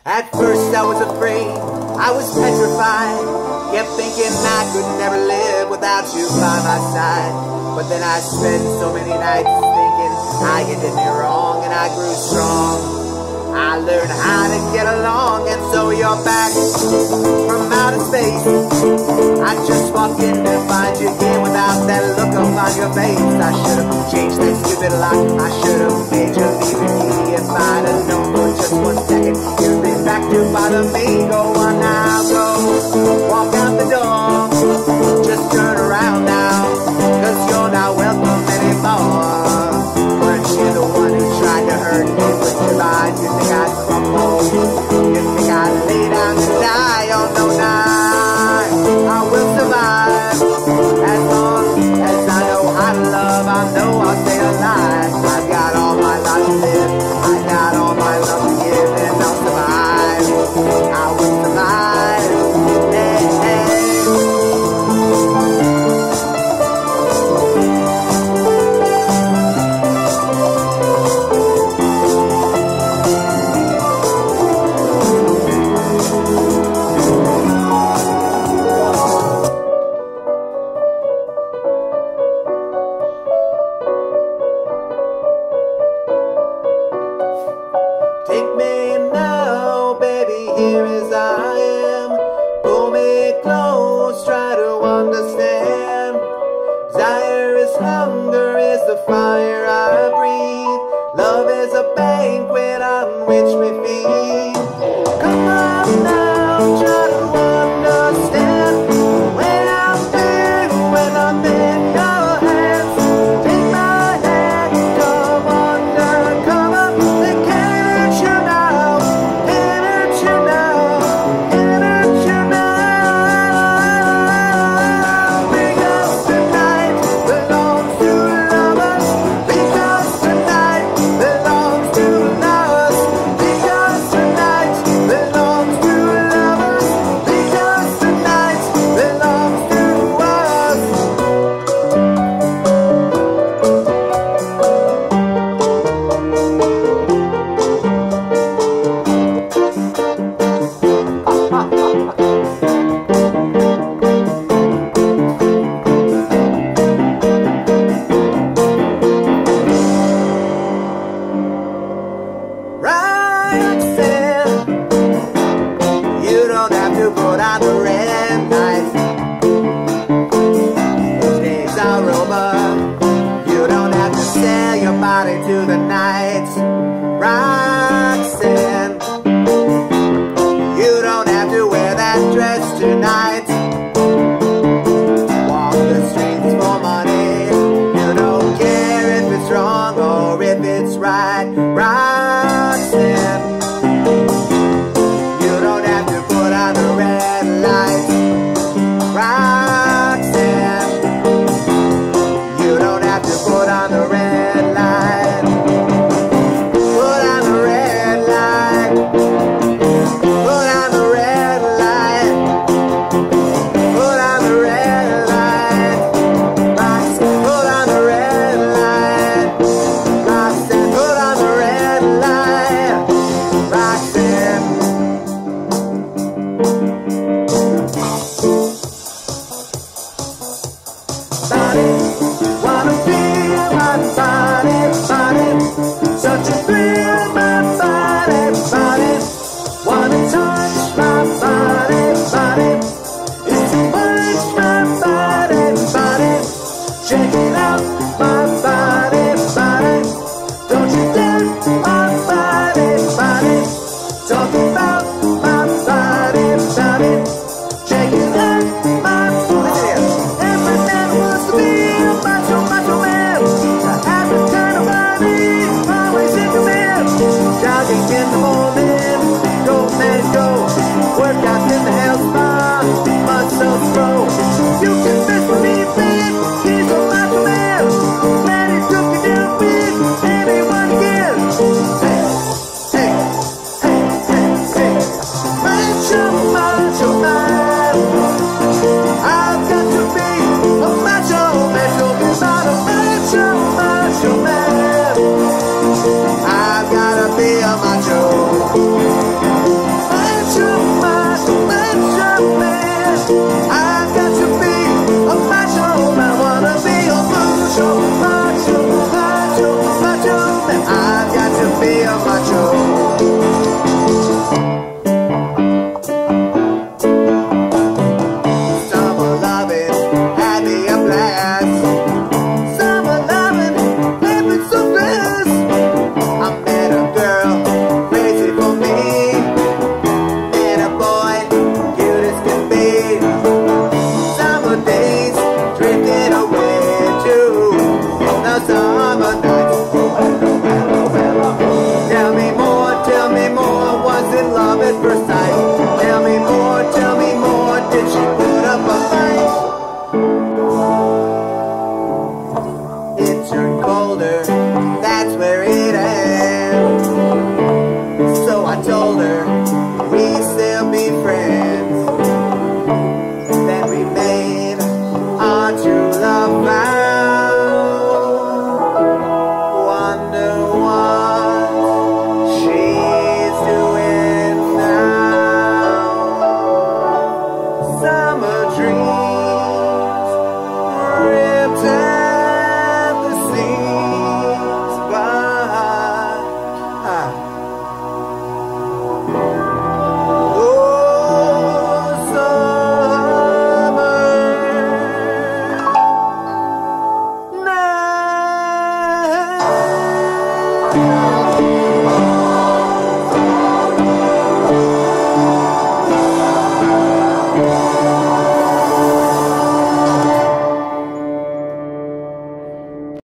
At first I was afraid, I was petrified, kept thinking I could never live without you by my side. But then I spent so many nights thinking how you did me wrong, and I grew strong. I learned how to get along, and so you're back from outer space. I just walked in to find you here without that look upon your face. I should've changed that stupid lock, I should've made you leave the key. If I'd have known for just 1 second you'd be back to bother me. Go on now, go, walk out the door, just turn around now, 'cause you're not welcome anymore. Weren't you the one who tried to hurt me with your lies? You think I'd crumble? You think I'd lay down and die? Oh no, I will survive. As long as I know how to love, I know I'll stay alive. I've got all my life to live, I got all my love to give, and I'll survive. I will survive. Hey, hey. love at first sight.